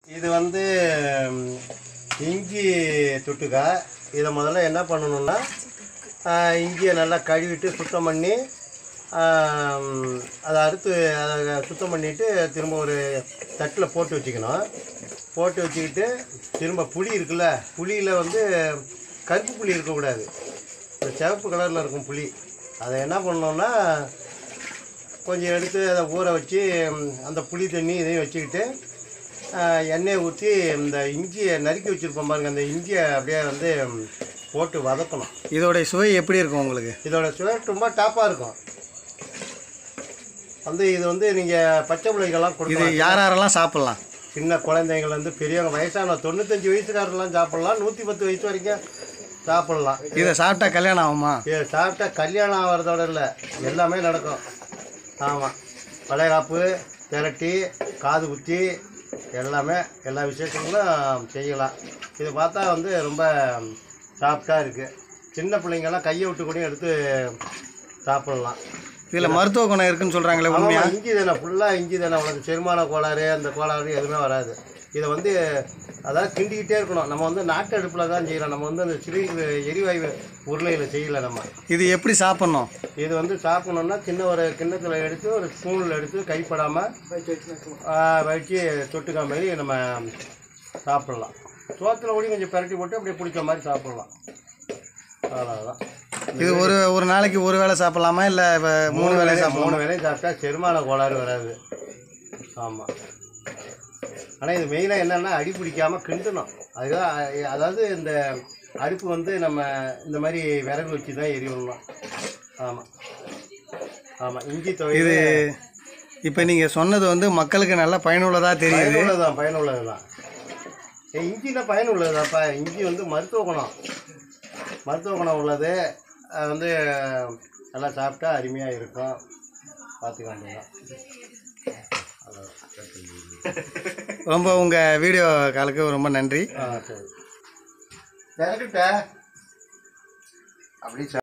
இது வந்து இஞ்சி தொட்டுக்கா. இதை முதல்ல என்ன பண்ணணும்னா, இஞ்சியை நல்லா கழுவிட்டு சுத்தம் பண்ணி அதை அறுத்து அதை சுத்தம் பண்ணிவிட்டு திரும்ப ஒரு தட்டில் போட்டு வச்சுக்கணும். போட்டு வச்சுக்கிட்டு திரும்ப புளி இருக்குல்ல, புளியில் வந்து கருப்பு புளி இருக்கக்கூடாது, இந்த சிவப்பு கலரில் இருக்கும் புளி. அதை என்ன பண்ணோன்னா கொஞ்சம் எடுத்து அதை ஊற வச்சு அந்த புளி தண்ணி இதையும் வச்சுக்கிட்டு எண்ணெயை ஊற்றி இந்த இஞ்சியை நறுக்கி வச்சுருப்போம் பாருங்கள், அந்த இஞ்சியை அப்படியே வந்து போட்டு வதக்கணும். இதோடைய சுவை எப்படி இருக்கும் உங்களுக்கு? இதோட சுவை ரொம்ப டாப்பாக இருக்கும். வந்து இது வந்து நீங்கள் பச்சை பிள்ளைகள்லாம் கொடுக்கலாம். யாரெல்லாம் சாப்பிட்லாம்? சின்ன குழந்தைங்கள் வந்து பெரியவங்க, வயசான 95 வயசுக்காரெல்லாம் சாப்பிட்லாம், 110 வயசு வரைக்கும் சாப்பிட்லாம். இதை சாப்பிட்டா கல்யாணம் ஆகுமா? இதை சாப்பிட்டா கல்யாணம் ஆகிறதோட இல்லை, எல்லாமே நடக்கும். ஆமாம், வளைகாப்பு, திரட்டி, காது குத்தி, எல்லாமே எல்லா விசேஷங்களும் செய்யலாம். இதை பார்த்தா வந்து ரொம்ப சாஃப்டாக இருக்குது. சின்ன பிள்ளைங்கள்லாம் கையை விட்டு கூட எடுத்து சாப்பிட்லாம். இதில் மருத்துவ குணம் இருக்குன்னு சொல்கிறாங்களே, உண்மையா? இஞ்சி தானே, ஃபுல்லாக இஞ்சி தானே, உனக்கு செரிமான கோளாறு அந்த கோளாறு எதுவுமே வராது. இதை வந்து அதாவது கிண்டிக்கிட்டே இருக்கணும். நம்ம வந்து நாட்டு அடுப்பில் தான் செய்கிறோம், நம்ம வந்து அந்த சிறு எரிவாயு உருளையில் செய்யலை. நம்ம இது எப்படி சாப்பிட்ணும்? இது வந்து சாப்பிட்ணுன்னா சின்ன ஒரு கிண்ணத்தில் எடுத்து ஒரு ஸ்பூனில் எடுத்து கைப்படாமல் வச்சு தொட்டுக்கா மாதிரி நம்ம சாப்பிட்லாம். சோத்தில் கூட கொஞ்சம் பரட்டி போட்டு அப்படியே பிடிச்ச மாதிரி சாப்பிட்லாம். அவ்வளோதான். இது ஒரு நாளைக்கு ஒரு வேளை சாப்பிட்லாமா, இல்லை 3 வேளையும் 3 வேளையும் சாப்பிட்டா செரிமான கோளாறு வராது. ஆமாம். ஆனால் இது மெயினாக என்னென்னா அடி பிடிக்காமல் கிண்டணும். அதுதான், அதாவது இந்த அடுப்பு வந்து நம்ம இந்த மாதிரி விறகு வச்சு தான் எரிவிடணும். ஆமாம் ஆமாம். இஞ்சி இது இப்போ நீங்கள் சொன்னது வந்து மக்களுக்கு நல்லா பயனுள்ளதாக தெரியுது. பயனுள்ளது தான். இஞ்சினா பயனுள்ளதாப்பா. இஞ்சி வந்து மருத்துவ குணம் உள்ளது. அது வந்து நல்லா சாப்பிட்டா அருமையாக இருக்கும். பார்த்துக்காங்க. ரொம்ப உங்கள் வீடியோ காலுக்கு ரொம்ப நன்றி. சரி, திறக்கிட்ட அப்படி